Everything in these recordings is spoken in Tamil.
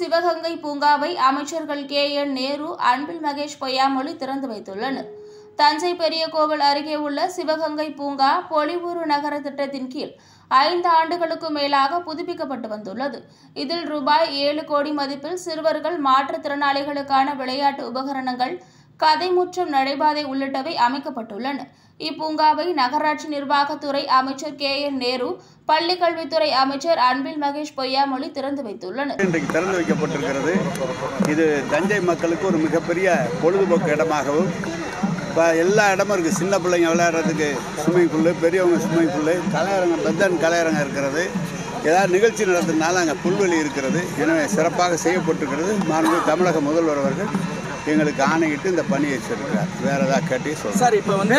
சிவகங்கை பூங்காவை அமைச்சர்கள் KN நேரு, அன்பில் மகேஷ் பொய்யாமொழி திறந்து வைத்துள்ளனர். தஞ்சை பெரிய கோவில் அருகே உள்ள சிவகங்கை பூங்கா பொலிவுறு நகர திட்டத்தின் கீழ் 5 ஆண்டுகளுக்கு மேலாக புதுப்பிக்கப்பட்டு வந்துள்ளது. இதில் ரூபாய் 7 கோடி மதிப்பில் சிறுவர்கள், மாற்றுத்திறனாளிகளுக்கான விளையாட்டு உபகரணங்கள், கதைமுற்றம், நடைபாதை உள்ளிட்டவை அமைக்கப்பட்டுள்ளன. இப்பூங்காவை நகராட்சி நிர்வாகத்துறை அமைச்சர் KN நேரு, பள்ளிக்கல்வித்துறை அமைச்சர் அன்பில் மகேஷ் பொய்யாமொழி திறந்து வைத்துள்ளனர். இன்றைக்கு திறந்து வைக்கப்பட்டிருக்கிறது. இது தஞ்சை மக்களுக்கு ஒரு மிகப்பெரிய பொழுதுபோக்கு இடமாகவும், இப்போ எல்லா இடமும் இருக்குது. சின்ன பிள்ளைங்க விளையாடுறதுக்கு ஸ்விம்மிங் பூலு, பெரியவங்க ஸ்விம்மிங் பூலு, கலையரங்கம், பெத்தன் கலையரங்கம் இருக்கிறது. ஏதாவது நிகழ்ச்சி நடத்துறதுனால அங்கே புல்வெளி இருக்கிறது. எனவே சிறப்பாக செய்யப்பட்டிருக்கிறது. மாண்பு தமிழக முதல்வர் அவர்கள் எங்களுக்கு ஆணையிட்டு இந்த பணியை செய்கிறார். வேற ஏதாவது கேட்டி சொல்லுங்கள் சார். இப்போ வந்து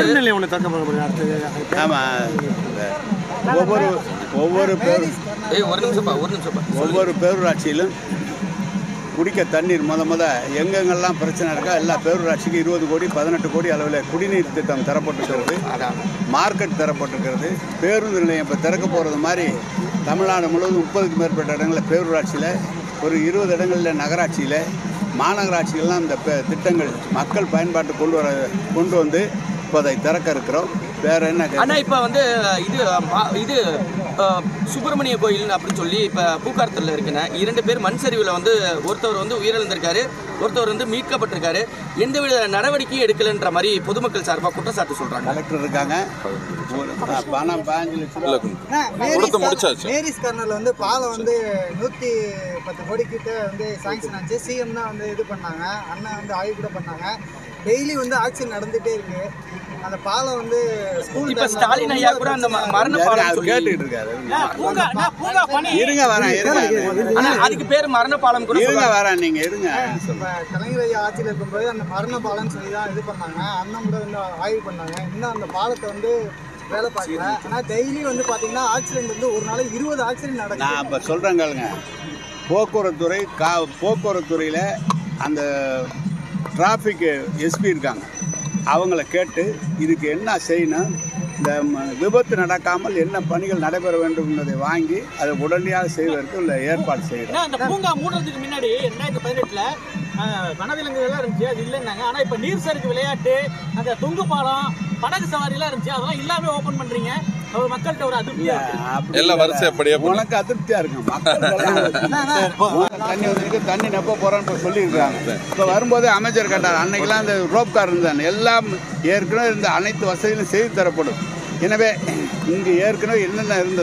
ஆமாம், ஒவ்வொரு பேரூராட்சியிலும் குடிக்க தண்ணீர் எங்கெங்கெல்லாம் பிரச்சனை இருக்கா எல்லா பேரூராட்சிக்கு 20 கோடி 18 கோடி அளவில் குடிநீர் திட்டம் தரப்பட்டிருக்கிறது. மார்க்கெட் தரப்பட்டிருக்கிறது. பேருந்து நிலையம் இப்போ திறக்க போகிறது மாதிரி தமிழ்நாடு முழுவதும் 30க்கும் மேற்பட்ட இடங்களில் பேரூராட்சியில், ஒரு 20 இடங்களில் நகராட்சியில், மாநகராட்சிகள்லாம் இந்த திட்டங்கள் மக்கள் பயன்பாட்டு கொண்டு வந்து இப்போ அதை திறக்க இருக்கிறோம். வேற என்ன? ஆனால் இப்போ வந்து இது சுப்பிரமணிய கோயில் அப்படின்னு சொல்லி இப்போ பூக்காரத்தில் இருக்குன்னா 2 பேர் மண் சரிவில் வந்து ஒருத்தவர் வந்து உயிரிழந்திருக்காரு, ஒருத்தவர் வந்து மீட்கப்பட்டிருக்காரு. எந்தவித நடவடிக்கையும் எடுக்கலைன்ற மாதிரி பொதுமக்கள் சார்பாக குற்றச்சாட்டு சொல்கிறாங்க. கலெக்டர் இருக்காங்க. பணம் 15 லட்சம் மேரிஸ் கார்னரில் வந்து பாலம் வந்து 110 கோடி கிட்ட வந்து சாங்ஷன் ஆச்சு. சிஎம் தான் வந்து இது பண்ணாங்க, அண்ணன் வந்து ஆய்வு கூட பண்ணாங்க. டெய்லி வந்து ஆக்சிடென்ட் நடந்துகிட்டே இருக்கு. அந்த பாலம் வந்து இப்ப ஸ்டாலின் ஐயா கூட அந்த மரண பாலம் கேட்டுட்டு இருக்காரு. அதுக்கு பேர் மரண பாலம் கூட நீங்க இருங்க. கலைஞர் ஐயா ஆட்சியில் இருக்கும்போது அந்த மரண பாலம் சொல்லி தான் இது பண்ணாங்க. அண்ணன் கூட வந்து ஆய்வு பண்ணாங்க. இன்னும் அந்த பாலத்தை வந்து வேலை பார்க்கல. ஆனால் டெய்லி வந்து பார்த்தீங்கன்னா ஆக்சிடென்ட் வந்து ஒரு நாளைக்கு 20 ஆக்சிடென்ட் நடக்குது. நான் இப்போ சொல்கிறேங்க, போக்குவரத்துறையில் அந்த டிராஃபிக் எஸ்பி இருக்காங்க. அவங்கள கேட்டு இதுக்கு என்ன செய்யணும், இந்த விபத்து நடக்காமல் என்ன பணிகள் நடைபெற வேண்டும் என்பதை வாங்கி அதை உடனடியாக செய்வதற்கு உள்ள ஏற்பாடு செய்யணும். அந்த பூங்கா மூடுறதுக்கு முன்னாடி 2018 வனவிலங்குகள்லாம் இருந்துச்சு, அது இல்லைன்னாங்க. ஆனால் இப்போ நீர் சறுக்கு விளையாட்டு, அந்த தொங்கு பாலம், படகு சவாரிலாம் இருந்துச்சு, அதெல்லாம் எல்லாமே ஓப்பன் பண்ணுறீங்க. மக்கள்கிட்ட ஒரு அதிருப்தியா எல்லாம் வரிசைப்படியா உனக்கு அதிருப்தியா இருக்கு. தண்ணி வந்துருக்கு, தண்ணி நெப்ப போறான்னு சொல்லியிருக்காங்க. இப்போ வரும்போது அமைச்சர் கேட்டார், அன்னைக்கெல்லாம் அந்த ரோப் கார் இருந்தாங்க, எல்லாம் ஏற்கனவே இருந்த அனைத்து வசதிகளும் செய்து தரப்படும். எனவே இங்கு ஏற்கனவே என்னென்ன இருந்தது